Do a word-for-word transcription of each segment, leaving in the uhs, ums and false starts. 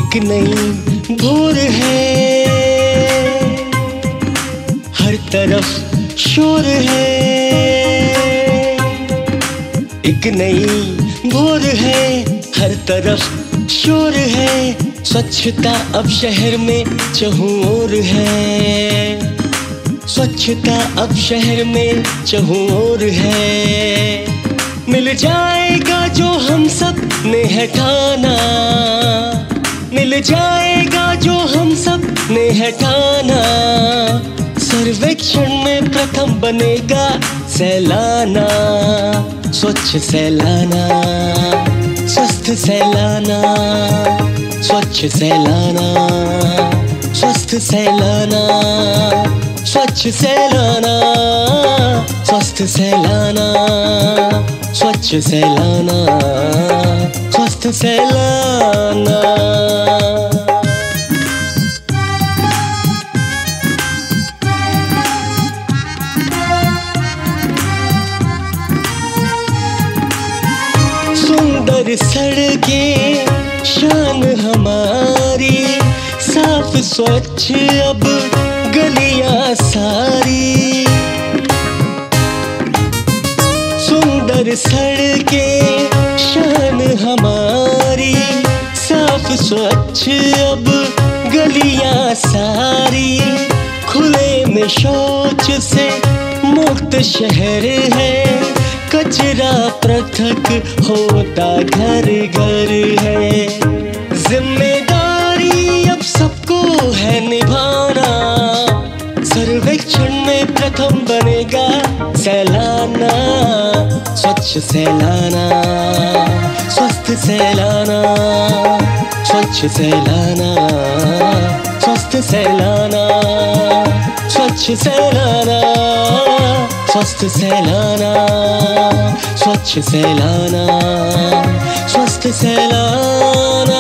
एक नई भोर है, हर तरफ शोर है। एक नई भोर है, हर तरफ शोर है। स्वच्छता अब शहर में चहुँ ओर है। स्वच्छता अब शहर में चहुँ ओर है। मिल जाएगा जो हम सब ने है ठाना, मिल जाएगा जो हम सब ने है ठाना। सर्वेक्षण में प्रथम बनेगा सैलाना, स्वच्छ सैलाना, स्वस्थ सैलाना, स्वच्छ सैलाना, स्वस्थ सैलाना, स्वच्छ सैलाना, स्वस्थ सैलाना, स्वच्छ सैलाना, स्वस्थ सैलाना। सुंदर सड़कें शान हमारी, साफ स्वच्छ अब गलियां सारी। सुंदर सड़कें शान हमारी, साफ स्वच्छ अब गलियां सारी। खुले में शौच से मुक्त शहर है, कचरा पृथक होता घर घर है। जिम्मेदारी अब सबको है निभाना, सर्वेक्षण में प्रथम बनेगा सैलाना। स्वच्छ सैलाना, स्वस्थ सैलाना, स्वच्छ सैलाना, स्वस्थ सैलाना, स्वच्छ सैलाना, स्वस्थ सैलाना, स्वच्छ सैलाना, स्वस्थ सैलाना।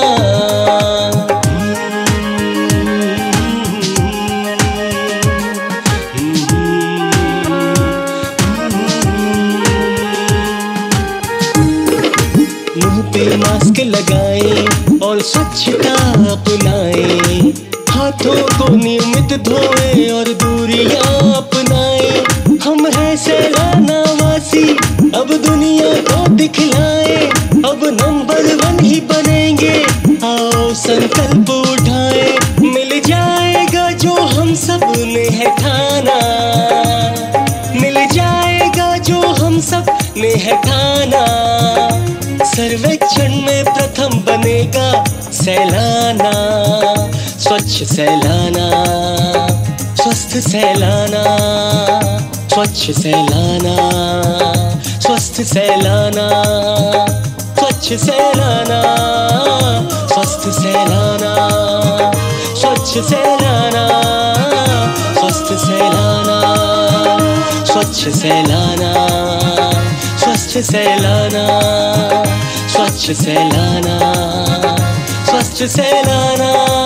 मुंह पे मास्क लगाएं और स्वच्छता अपनाएं, हाथों को नियमित धोएं और दूरियां अपनाएं। हम हैं सैलाना वासी, अब दुनिया को दिखलाएं, अब नंबर वन ही बनेंगे। आओ संकल्प उठाएं, मिल जाएगा जो हम सब ने है ठाना, मिल जाएगा जो हम सब ने है ठाना। सर्वेक्षण में प्रथम बनेगा सैलाना, स्वच्छ सैलाना, स्वस्थ सैलाना, स्वच्छ सैलाना, स्वस्थ सैलाना, स्वच्छ सैलाना, स्वस्थ सैलाना, स्वच्छ सैलाना, स्वस्थ सैलाना, स्वच्छ सैलाना, स्वस्थ सैलाना, स्वच्छ सैलाना, स्वस्थ सैलाना।